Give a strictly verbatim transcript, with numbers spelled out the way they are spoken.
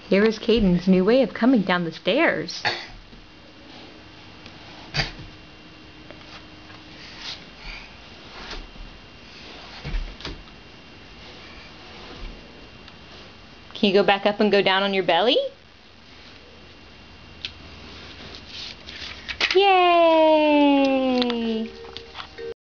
Here is Caden's new way of coming down the stairs. Can you go back up and go down on your belly? Yay!